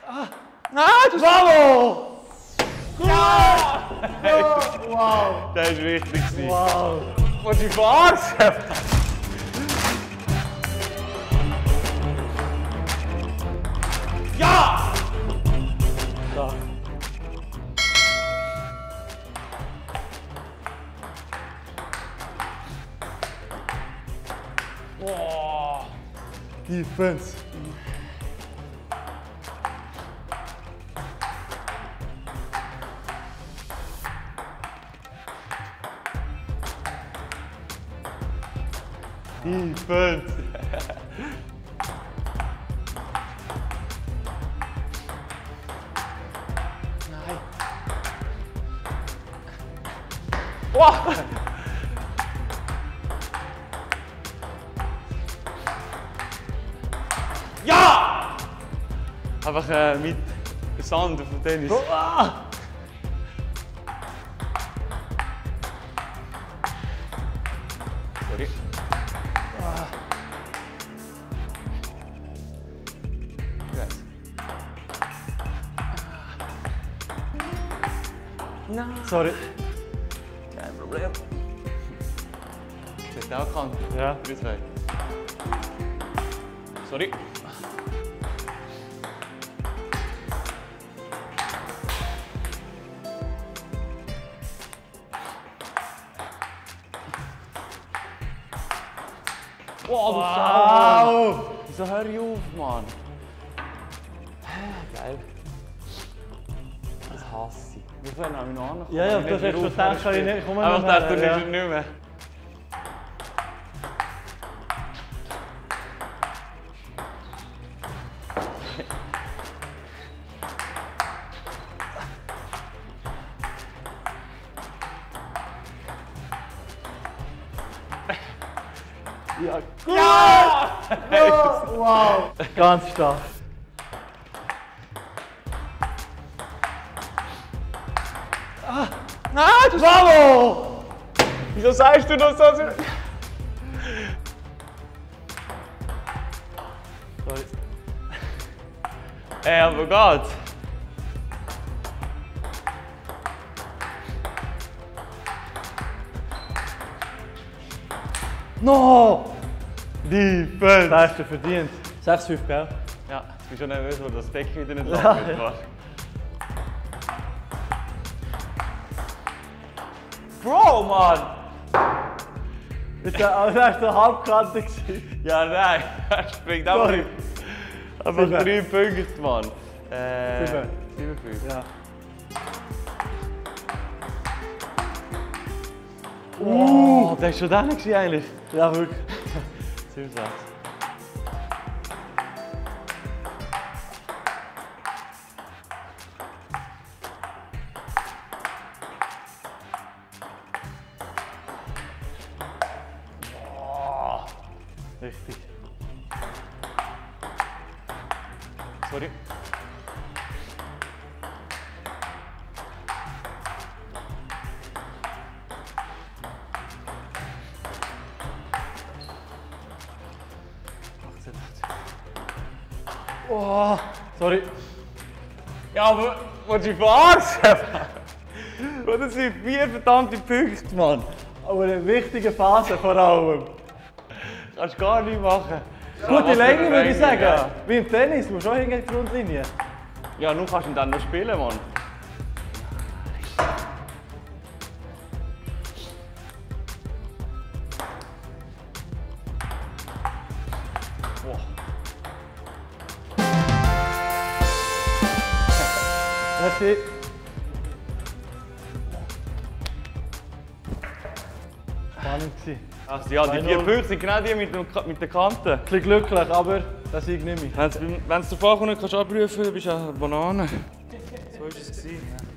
Ah, du Bravo! Ja! Wow! Das war wichtig. Wow! Und die Farce! Ja! Da. Oh. Defense. Defense. Nein. Wow. Ja! Einfach mit Sand auf dem Tennis. Oh, ah. Sorry. Yes. Nein. Sorry. Kein Problem. Das hat auch Kante. Ja. 3-2. Sorry. Wow, du Sau! Wieso hör ich auf, Mann? Geil. Das hasse ich. Wie viel habe ich noch angekommen? Ja, ja, du hast jetzt schon gedacht, ich komme einfach noch mehr. gedacht, du nimmst ihn nicht mehr. Ja, gut! Ja! Oh, wow! Ganz stark. Ah, du Bravo! Wieso sagst du das so? Sorry. Ey, aber geht's? No! Defense! Das hast du verdient. 6-5, gell? Ja, ich bin schon nervös, wo das Becken wieder nicht Ja, lang wird. ja. Bro, Mann! Das war so halbkantig. Ja, nein, er springt einfach Sorry. nicht. Einfach 7. 3 Punkte, Mann. 7. 7-5. Ja. Oh, das war schon dann eigentlich. Ja, wirklich. 7-6. Richtig. Sorry. Oh, sorry. Ja, aber willst du mich verarschen? Das sind 4 verdammte Punkte, Mann. Aber eine wichtige Phase vor allem. Kannst du gar nicht machen. Gute Länge würde ich sagen. Ja, Wie im Tennis, musst du auch hinter die Grundlinie. ja, nun kannst du ihn dann noch spielen, Mann. Boah. Merci. Spannend gewesen. Also, ja, die 4 Punkte sind genau die mit der Kante. Ein bisschen glücklich, aber das Sieg nehme ich. Wenn es davor kommt, kannst du abrufen, du bist eine Banane. So war es.